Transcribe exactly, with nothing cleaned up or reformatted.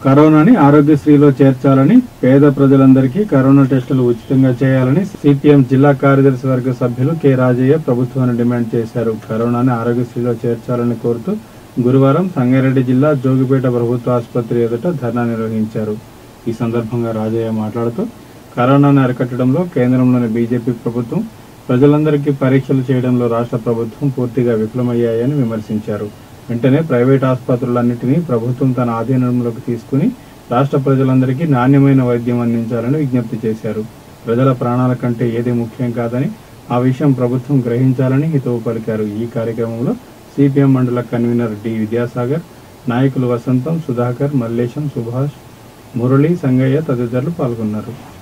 కరోనాని ఆరోగ్యశ్రీలో చేర్చాలని, పేద ప్రజలందరికీ కరోనా టెస్టులు ఉచితంగా చేయాలని సిపిఎం జిల్లా కార్యదర్శి వర్గ సభ్యులు కె రాజయ్య ప్రభుత్వాన్ని డిమాండ్ చేశారు. కరోనాని ఆరోగ్యశ్రీలో చేర్చాలని కోరుతూ గురువారం సంగారెడ్డి జిల్లా జోగిపేట ప్రభుత్వ ఆసుపత్రి ఎదుట ధర్నా నిర్వహించారు. ఈ సందర్భంగా రాజయ్య మాట్లాడుతూ కరోనాను అరికట్టడంలో కేంద్రంలోని బీజేపీ ప్రభుత్వం, ప్రజలందరికీ పరీక్షలు చేయడంలో రాష్ట్ర ప్రభుత్వం పూర్తిగా విఫలమయ్యాయని విమర్శించారు. వెంటనే ప్రైవేట్ ఆసుపత్రులన్నింటినీ ప్రభుత్వం తన ఆధీనంలోకి తీసుకుని రాష్ట్ర ప్రజలందరికీ నాణ్యమైన వైద్యం అందించాలని విజ్ఞప్తి చేశారు. ప్రజల ప్రాణాల కంటే ఏది ముఖ్యం కాదని, ఆ విషయం ప్రభుత్వం గ్రహించాలని హితవు పలికారు. ఈ కార్యక్రమంలో సిపిఎం మండల కన్వీనర్ డి విద్యాసాగర్, నాయకులు వసంతం, సుధాకర్, మల్లేశం, సుభాష్, మురళి, సంగయ్య తదితరులు పాల్గొన్నారు.